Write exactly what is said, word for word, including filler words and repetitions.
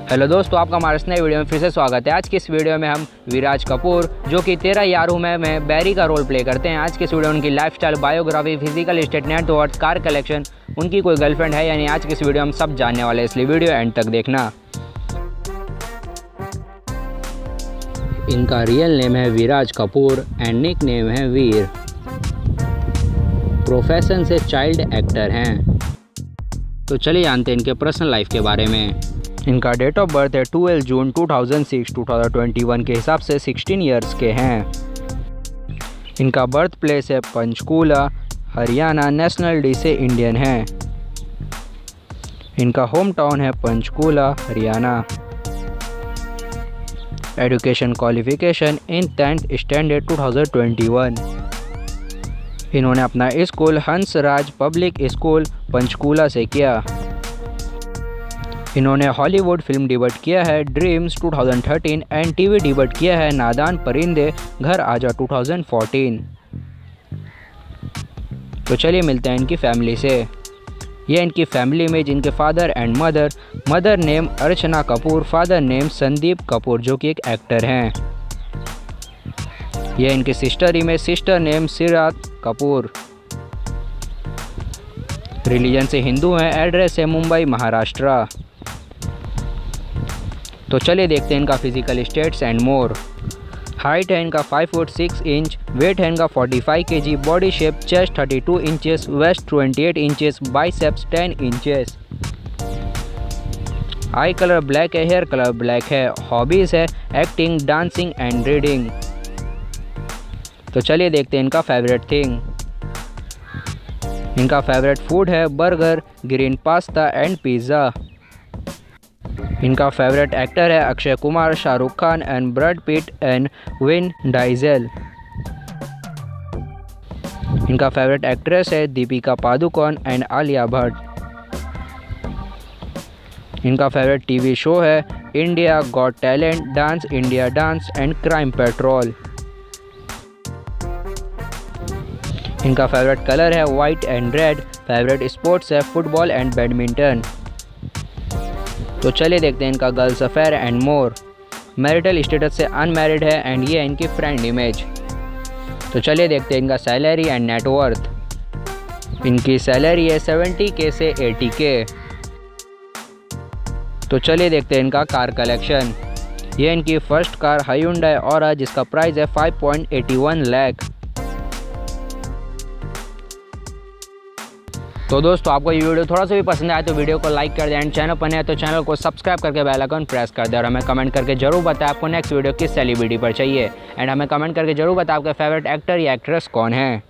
Hello दोस्तों, आपका हमारे इस नए वीडियो में फिर से स्वागत है। आज की इस वीडियो में हम विराज कपूर जो कि तेरा यार हूँ मैं में बैरी का रोल प्ले करते हैं। आज की इस वीडियो में उनकी lifestyle, biography, physical state, net worth, car collection, उनकी कोई गर्लफ्रेंड है यानी आज की इस वीडियो हम सब जानने वाले हैं, इसलिए वीडियो एंड तक देखना। इनका रियल नेम है Viraj Kapoor and nick name है वीर। प्रोफेशन से चाइल्ड एक्टर हैं। तो चलिए जानते हैं इनके पर्सनल लाइफ के बारे में। इनका डेट ऑफ बर्थ है twelve June two thousand six two thousand twenty one के हिसाब से सिक्सटीन इयर्स के हैं। इनका बर्थ प्लेस है पंचकूला, हरियाणा। नेशनल डी से इंडियन है। इनका होम टाउन है Panchkula, Haryana. Education qualification in tenth standard two thousand twenty one. इन्होंने अपना school Hansraj public school Panchkula से किया। इन्होंने हॉलीवुड फिल्म डिबट किया है dreams two thousand thirteen and TV debut किया है नादान परिंदे घर आजा टू थाउजेंड फोर्टीन। तो चलिए मिलते हैं इनकी फैमिली से। ये इनकी फैमिली में जिनके father and mother mother name Archana Kapoor, father name Sandeep Kapoor जो कि एक एक्टर हैं। ये इनकी सिस्टर ही में सिस्टर नेम सिरात कपूर। रिलीजन से हिंदू हैं। एड्रेस है मुंबई, महाराष्ट्र। तो चलिए देखते हैं इनका physical stats and more. Height है इनका five foot six inch, weight है इनका forty five KG, body shape chest thirty two inches, waist twenty eight inches, biceps ten inches. Eye colour black है, हेयर कलर ब्लैक है। Hobbies है acting, dancing and reading. तो चलिए देखते हैं इनका फेवरेट थिंग। इनका फेवरेट फूड है burger, green pasta and pizza. इनका फेवरेट एक्टर है Akshay Kumar, Shahrukh Khan and Brad Pitt and Vin Diesel. इनका फेवरेट एक्ट्रेस है दीपिका पादुकोण एंड आलिया भट्ट। इनका फेवरेट टीवी शो है India got talent, dance India dance and crime patrol. इनका favourite colour है white and red. Favourite sports है football and badminton. तो चलिए देखते हैं इनका girls affair and more. Marital status से अनमैरिड है एंड ये है इनकी फ्रेंड इमेज। तो चलिए देखते हैं इनका सैलरी एंड नेटवर्थ। इनकी सैलरी है सेवेंटी के से एटी के। तो चलिए देखते हैं इनका कार कलेक्शन। ये इनकी फर्स्ट कार हायुंडई ऑरा जिसका प्राइस है five point eighty one lakh. तो दोस्तों आपको ये वीडियो थोड़ा सा भी पसंद आया तो वीडियो को लाइक कर दें एंड चैनल पर नए तो चैनल को सब्सक्राइब करके बेल आइकन प्रेस कर दें और हमें कमेंट करके जरूर बताएं आपको नेक्स्ट वीडियो किस सेलिब्रिटी पर चाहिए एंड हमें कमेंट करके जरूर बताएं आपका फेवरेट एक्टर या एक्ट्रेस कौन है।